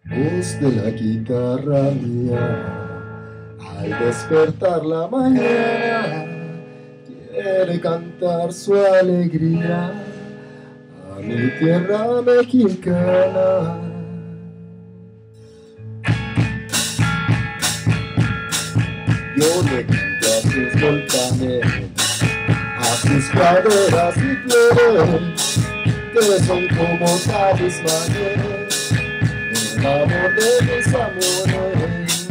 Voz de la guitarra mía, al despertar la mañana, quiere cantar su alegría a mi tierra mexicana. Yo le canto a sus volcanes, a sus praderas y flores, que son como talismanes, el amor de mis amores.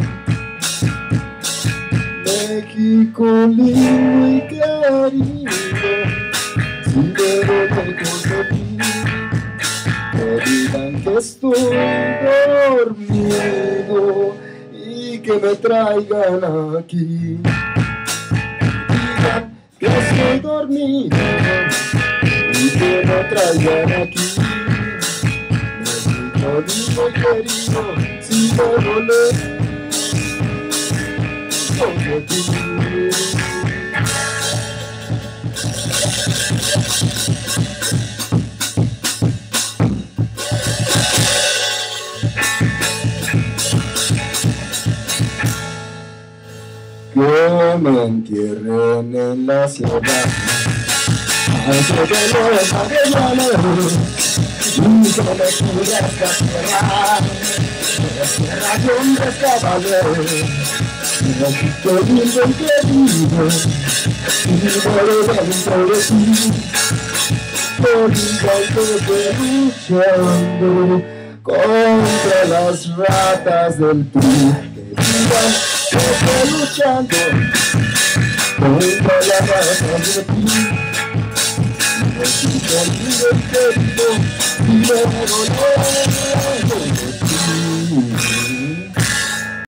México lindo y querido, si veo lejos de ti, me digan que estoy dormido y que me traigan aquí. Digan que estoy dormido y que me traigan aquí. México lindo y querido, si veo lejos de ti. Que me entierren en la sierra, antes de los avellanos, y que me cubra esta tierra, tierra de hombres caballeros. México lindo y querido, vivo dentro de ti, por igual luchando contra las ratas del PRI. Que estoy luchando contra las ratas del PRI. México lindo y querido, vivo